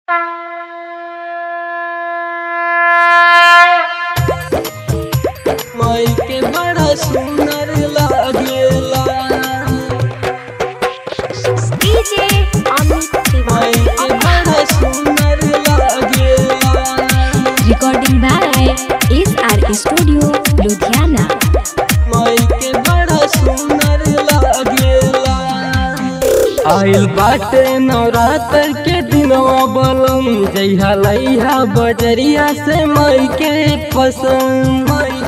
माई के बड़ा सुंदर लागेला डीजे अमित माई तिवारी के बड़ा सुंदर लागेला recording by SR studio Ludhiana. माई के बड़ा सुंदर लागेला आइल बाटे नवरात्र के दिनवा बलम जइहा लइहा बजरिया से माई के पसंद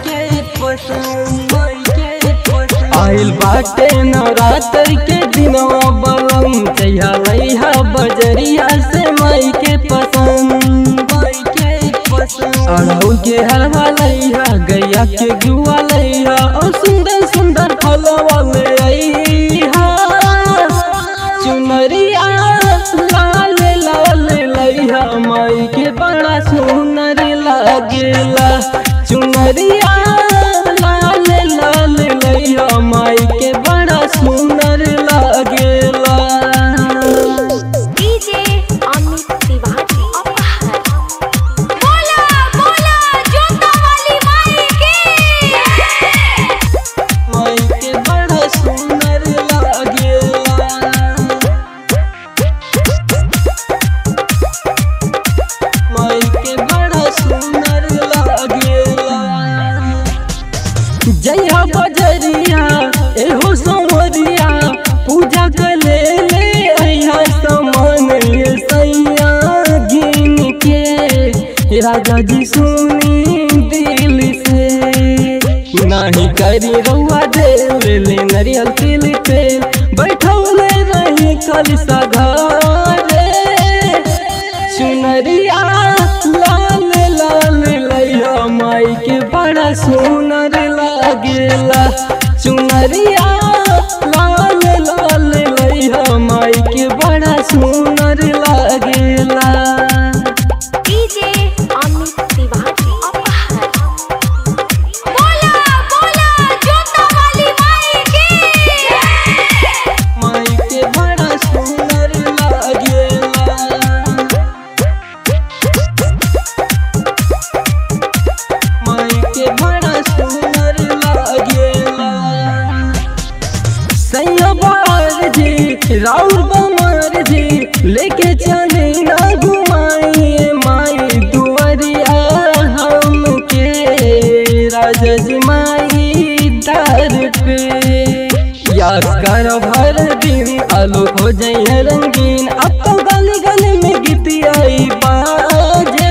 आइल बाटे नवरात्र के दिनवा बलम जइहा लइहा बजरिया से माई के पसंद अड़हुल के हलवा लइहा गैया के जुआ लइहा और सुंदर सुंदर फलवा ले अइहा चुनरिया लाल लाल लइहा माई के बड़ा सुंदर लागेला चुनरिया लाल लाल लइहा माई के बड़ा सुंदर लागेला डीजे अमित तिवारी बोला बोला जोता वाली माई के माई के बड़ा सुंदर लागेला माई के बड़ा सुंदर लागेला जइहा बजरिया एहो संवरिया पूजा कर ले अइहा समान ये सैया गिन के राजा जी सुनी दिल से नाही करी रउआ दे ले नरियल तिल तेल बैठौले रही कलसा घरे चुनरिया लाल लाल लइहा माई के बड़ा सुंदर लागेला चुनरिया लाल लाल लइहा माई के बड़ा सुंदर लागेला डीजे अमित तिवारी बोला बोला जोता वाली माई के माई के बड़ा सुंदर लागेला माई के बड़ा सुंदर लागेला सैया बार जी राउर बमर जी लेके चले ना घुमाइए माई दुआरिया हमके राजा जी माई दर पे याद कर भर दिन आलो हो जाइए रंगीन अब तो गली गली में गीतियाई बाजे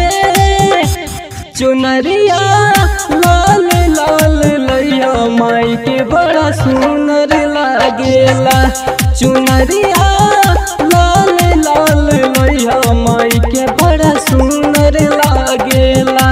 चुनरिया लाल लाल लइहा माई के बड़ा सुंदर लागेला चुनरिया लाल लाल लइहा माई के बड़ा सुंदर लागेला।